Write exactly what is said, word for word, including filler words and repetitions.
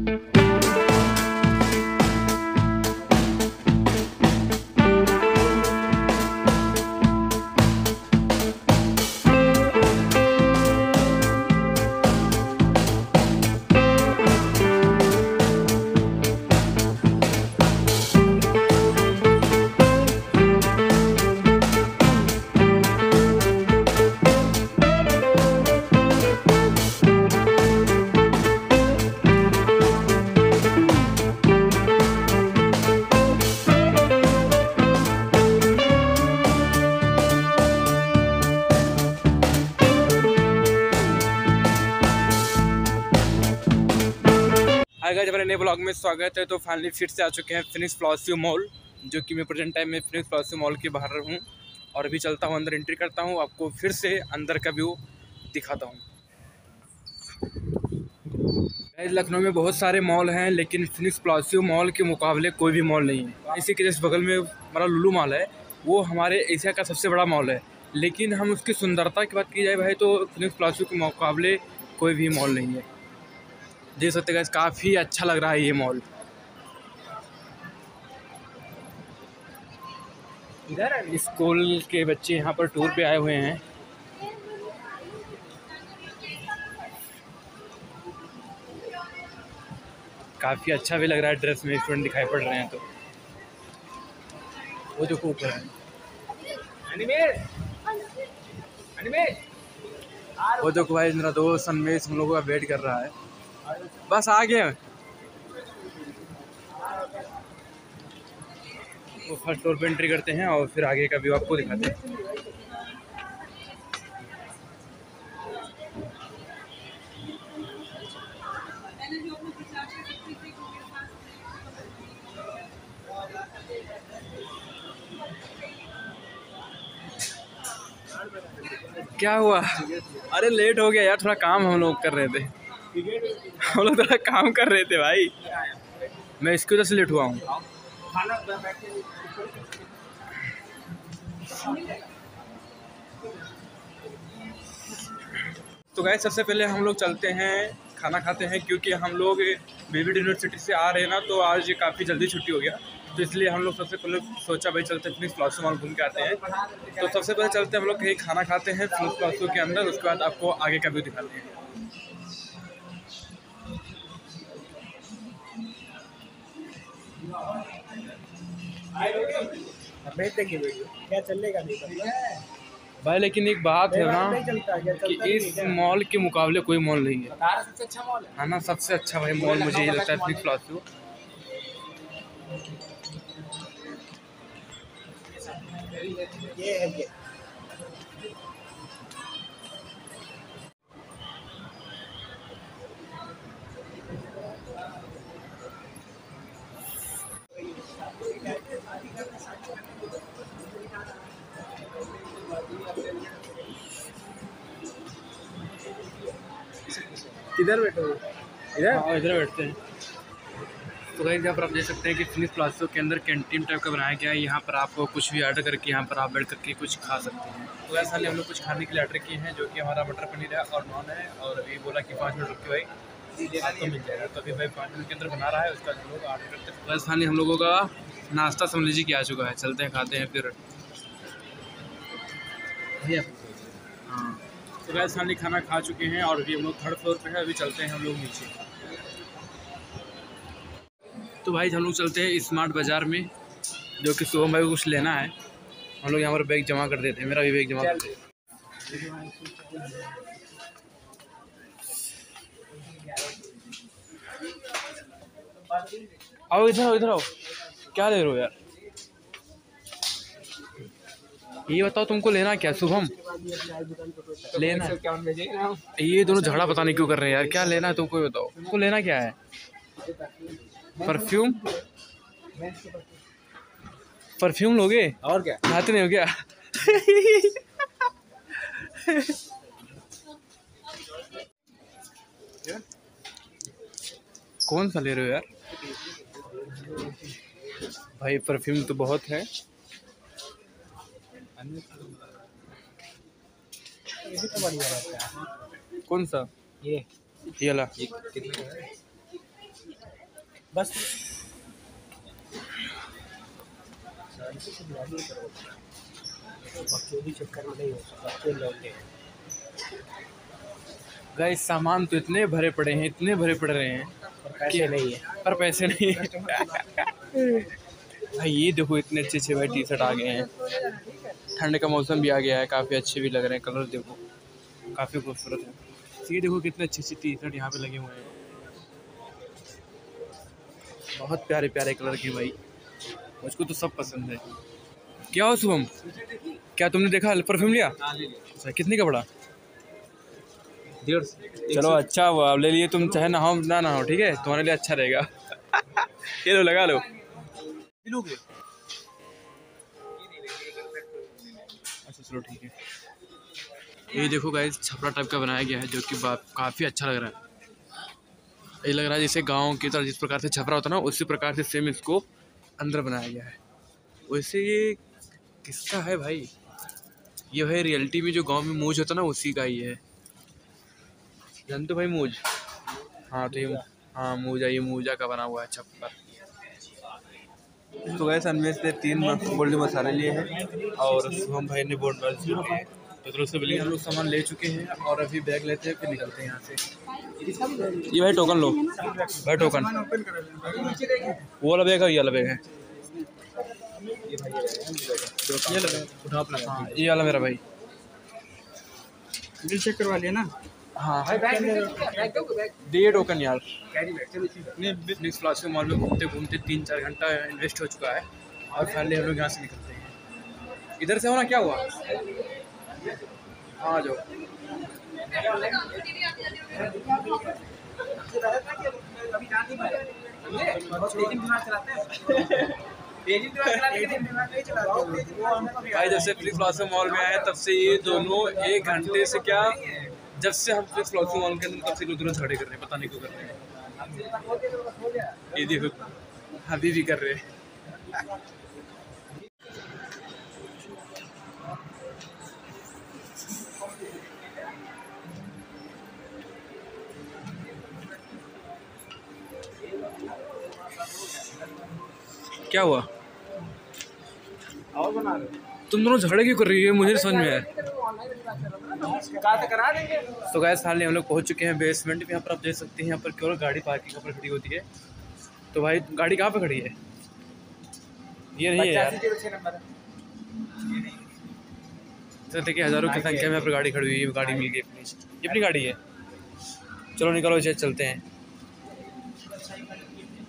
Hi guys, हमारे नए blog में स्वागत है। तो फाइनली फिर से आ चुके हैं फिनिक्स प्लासियो मॉल, जो कि मैं प्रेजेंट टाइम में फिनिक्स प्लासियो मॉल के बाहर हूँ और अभी चलता हूँ अंदर, एंट्री करता हूँ, आपको फिर से अंदर का व्यू दिखाता हूँ। गाइस, लखनऊ में बहुत सारे मॉल हैं, लेकिन फिनिक्स प्लासियो मॉल के मुकाबले कोई भी मॉल नहीं है। इसी के जस्ट बगल में हमारा लुलु मॉल है, वो हमारे एशिया का सबसे बड़ा मॉल है, लेकिन हम उसकी सुंदरता की बात की जाए भाई तो फिनिक्स प्लासियो के मुकाबले कोई भी मॉल नहीं है। देख सकते हैं, काफ़ी अच्छा लग रहा है ये मॉल। इधर स्कूल के बच्चे यहाँ पर टूर पे आए हुए हैं। काफ़ी अच्छा भी लग रहा है, ड्रेस में स्टूडेंट दिखाई पड़ रहे हैं। तो वो जो ऊपर है वो देखो भाई, मेरा दोस्त सन्मेश हम लोगों का वेट कर रहा है। बस आ गए। वो फर्स्ट फ्लोर पे एंट्री करते हैं और फिर आगे का व्यू आपको दिखाते हैं। क्या हुआ? अरे लेट हो गया यार, थोड़ा काम हम लोग कर रहे थे। हम लोग थोड़ा काम कर रहे थे भाई, मैं इसकी वजह से लेट हुआ हूँ। तो गाइस, सबसे पहले हम लोग चलते हैं खाना खाते हैं, क्योंकि हम लोग बीबीडी यूनिवर्सिटी से आ रहे हैं ना, तो आज काफ़ी जल्दी छुट्टी हो गया, तो इसलिए हम लोग सबसे पहले सोचा भाई चलते हैं फिनिक्स प्लासियो मॉल घूम के आते हैं। तो सबसे पहले चलते हैं हम लोग कहीं खाना खाते हैं फिनिक्स प्लासियो के अंदर, उसके बाद आपको आगे का व्यू दिखाते हैं। क्या चलेगा भाई, लेकिन एक बात है ना कि इस मॉल के मुकाबले कोई मॉल नहीं है। सबसे अच्छा मॉल है ना, सबसे अच्छा भाई मॉल मुझे ये लगता है फिनिक्स प्लासियो। ये है ये। इधर बैठो, इधर हाँ, इधर बैठते हैं। तो गाइस, यहाँ पर आप देख सकते हैं कि फिनिक्स प्लासियो के अंदर कैंटीन टाइप का बनाया गया है। यहाँ पर आपको कुछ भी ऑर्डर करके यहाँ पर आप बैठ करके कुछ खा सकते हैं। तो ऐसा हम लोग कुछ खाने के लिए ऑर्डर किए हैं, जो कि हमारा मटर पनीर है और नॉन है, और अभी बोला कि पाँच मिनट रुक के भाई आपको मिल जाएगा। तो अभी भाई पाँच मिनट के अंदर बना रहा है, उसका हम लोग ऑर्डर करते हैं। बस खाने हम लोगों का नाश्ता समझ लीजिए कि आ चुका है। चलते हैं, खाते हैं फिर। हाँ, तो गैस खाने खाना खा चुके हैं और अभी हम लोग थर्ड फ्लोर पे है, अभी चलते हैं हम लोग नीचे। तो भाई हम लोग चलते हैं स्मार्ट बाज़ार में, जो कि सुबह भाई को कुछ लेना है। हम लोग यहाँ पर बैग जमा कर देते हैं, मेरा भी बैग जमा कर देते हैं। आओ इधर आओ, इधर आओ। क्या ले रहे हो यार? ये बताओ तुमको लेना क्या? शुभम लेना है? ये दोनों झगड़ा पता नहीं क्यों कर रहे हैं यार। क्या लेना है तुमको, बताओ तुमको लेना क्या है? परफ्यूम? परफ्यूम लोगे? और क्या खाते नहीं हो क्या? कौन सा ले रहे हो यार? भाई परफ्यूम तो बहुत है। ये भी तो बढ़िया रहता है। कौन सा? ये ये वाला? कितने का है? बस शांति से बुला नहीं करो, बच्चों भी चक्कर में नहीं हो सकता, बच्चे लौटे गाइस सामान तो इतने भरे पड़े हैं, इतने भरे पड़ रहे हैं, पर पैसे नहीं है। पर पैसे नहीं है। भाई ये देखो इतने अच्छे अच्छे भाई टी शर्ट आ गए हैं, ठंड का मौसम भी आ गया है, काफ़ी अच्छे भी लग रहे हैं, कलर देखो काफ़ी खूबसूरत है। ये देखो कितने अच्छे अच्छे टी शर्ट यहाँ पे लगे हुए हैं, बहुत प्यारे प्यारे कलर के भाई, मुझको तो सब पसंद है। क्या हो शुभम, क्या तुमने देखा परफ्यूम लिया? अच्छा कितने का पड़ा? डेढ़ सौ। चलो अच्छा हुआ, अब ले लिए तुम, चाहे नहाओ ना नहाओ, ठीक है तुम्हारे लिए अच्छा रहेगा। ये लो लगा लो। अच्छा चलो ठीक है। ये देखो गाइस छपरा टाइप का बनाया गया है, जो कि काफ़ी अच्छा लग रहा है। ये लग रहा है जैसे गांव की तरह जिस प्रकार से छपरा होता है ना, उसी प्रकार से सेम इसको अंदर बनाया गया है। वैसे ये किसका है भाई? ये भाई रियलिटी में जो गांव में मूज होता है ना, उसी का ही है, जानते हो भाई मूज? हाँ तो ये हाँ मूजा, ये मूजा का बना हुआ है छप्पर। तो गैस अनवेश ने तीन गोल्डी मसाले लिए हैं और शुभम भाई ने बोर्ड वाल लिए हैं। तो दोस्तों बिल्ली हम लोग सामान ले चुके हैं और अभी बैग लेते हैं, फिर निकलते हैं यहाँ से। ये भाई टोकन लो भाई, टोकन वो वाला बैग है, ये वाला बैग है, हाँ ये वाला मेरा भाई, बिल चेक करवा लिया ना? हाँ दे टोकन यार। नेक्स्ट क्लास में मॉल में घूमते घूमते तीन चार घंटा इन्वेस्ट हो चुका है और फाइनली हम लोग यहाँ से निकलते हैं। इधर से होना क्या हुआ? हाँ जाओ। भाई जब से फ्लिक्स फ्लॉसम मॉल में आए तब से ये दोनों एक घंटे से क्या, जब से हम फ्लिक्स फ्लॉसम मॉल के अंदर तब से दोनों झगड़े कर रहे हैं, पता नहीं क्यों कर रहे हैं। ये देखो अभी भी कर रहे हैं। क्या हुआ? और बना रहे तुम दोनों झगड़े क्यों कर रही है, मुझे समझ में है। करा देंगे। तो गाइस फाइनली हम लोग पहुंच चुके हैं बेसमेंट। यहाँ पर आप देख सकते हैं, यहाँ पर केवल गाड़ी पार्किंग पर खड़ी होती है। तो भाई गाड़ी कहाँ पे खड़ी है? ये नहीं है यार। तो देखिए हज़ारों की संख्या में यहाँ पर गाड़ी खड़ी हुई है, गाड़ी मिल गई अपनी, ये अपनी गाड़ी है। चलो निकलो इसे चलते हैं।